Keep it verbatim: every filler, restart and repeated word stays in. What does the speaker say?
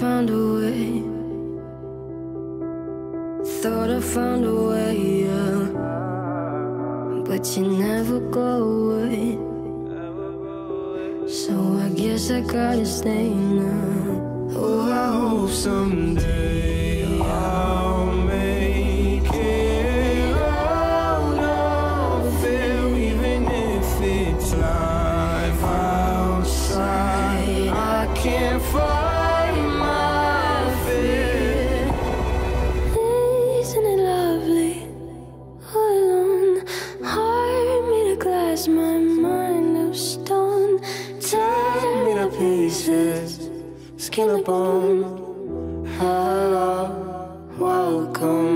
found a way. Thought I found a way, yeah. But you never go away. So I guess I gotta stay now. Oh, I hope someday I'll make it out of it, even if it's life outside. I can't fight my fear. Isn't it lovely? All alone, heart made of glass, my mind of stone. Tear me to pieces, skin and bone. Hello, welcome.